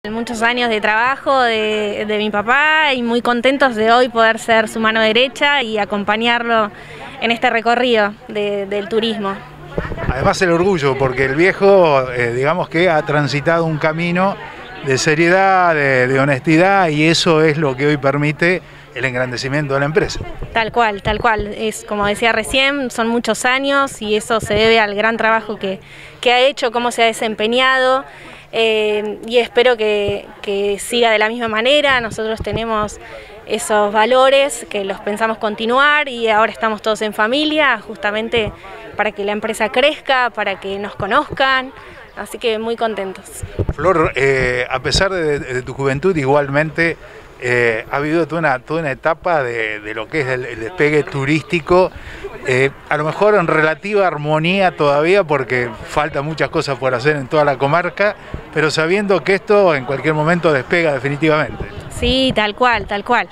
Muchos años de trabajo de mi papá y muy contentos de hoy poder ser su mano derecha y acompañarlo en este recorrido del turismo. Además el orgullo, porque el viejo, digamos que ha transitado un camino de seriedad, de honestidad, y eso es lo que hoy permite el engrandecimiento de la empresa. Tal cual, es como decía recién, son muchos años y eso se debe al gran trabajo que ha hecho, cómo se ha desempeñado. Y espero que siga de la misma manera. Nosotros tenemos esos valores que los pensamos continuar y ahora estamos todos en familia, justamente para que la empresa crezca, para que nos conozcan, así que muy contentos. Flor, a pesar de tu juventud, igualmente ha habido toda una etapa de lo que es el despegue turístico, a lo mejor en relativa armonía todavía porque faltan muchas cosas por hacer en toda la comarca, pero sabiendo que esto en cualquier momento despega definitivamente. Sí, tal cual.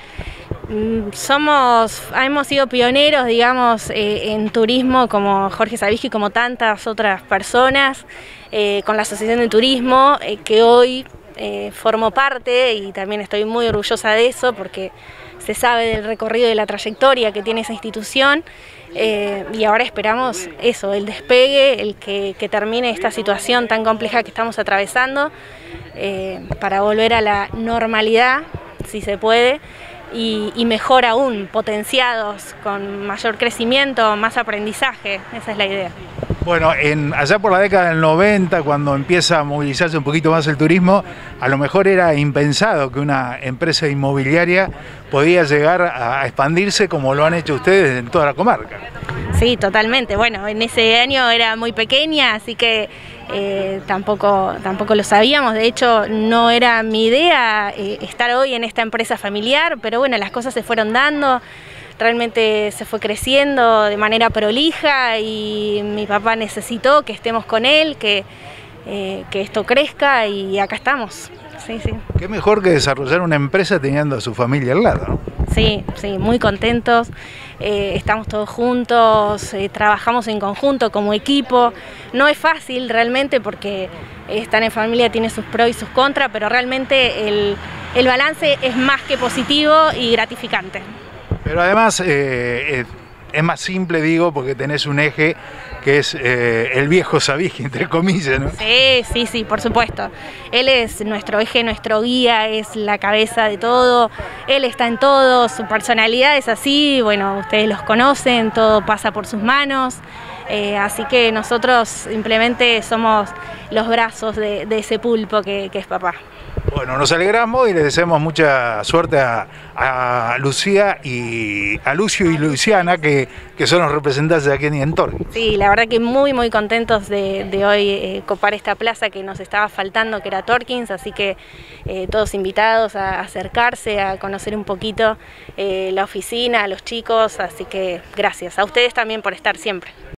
Hemos sido pioneros, digamos, en turismo como Jorge Savigi, como tantas otras personas, con la Asociación de Turismo, que hoy formo parte y también estoy muy orgullosa de eso porque se sabe del recorrido y de la trayectoria que tiene esa institución y ahora esperamos eso, el despegue, el que termine esta situación tan compleja que estamos atravesando para volver a la normalidad, si se puede, y mejor aún, potenciados, con mayor crecimiento, más aprendizaje, esa es la idea. Bueno, allá por la década del 90, cuando empieza a movilizarse un poquito más el turismo, a lo mejor era impensado que una empresa inmobiliaria podía llegar a expandirse como lo han hecho ustedes en toda la comarca. Sí, totalmente. Bueno, en ese año era muy pequeña, así que tampoco lo sabíamos. De hecho, no era mi idea estar hoy en esta empresa familiar, pero bueno, las cosas se fueron dando. Realmente se fue creciendo de manera prolija y mi papá necesitó que estemos con él, que esto crezca y acá estamos. Sí. Qué mejor que desarrollar una empresa teniendo a su familia al lado, ¿no? Sí, muy contentos, estamos todos juntos, trabajamos en conjunto como equipo. No es fácil realmente porque estar en familia tiene sus pros y sus contras, pero realmente el balance es más que positivo y gratificante. Pero además es más simple, digo, porque tenés un eje que es el viejo Savigi, entre comillas, ¿no? Sí, por supuesto. Él es nuestro eje, nuestro guía, es la cabeza de todo, él está en todo, su personalidad es así, bueno, ustedes los conocen, todo pasa por sus manos, así que nosotros simplemente somos los brazos de ese pulpo que es papá. Bueno, nos alegramos y les deseamos mucha suerte a Lucía y a Lucio y Luciana, que son los representantes de aquí en Torquín. Sí, la verdad que muy contentos de hoy copar esta plaza que nos estaba faltando, que era Torquín, así que todos invitados a acercarse, a conocer un poquito la oficina, a los chicos, así que gracias. A ustedes también por estar siempre.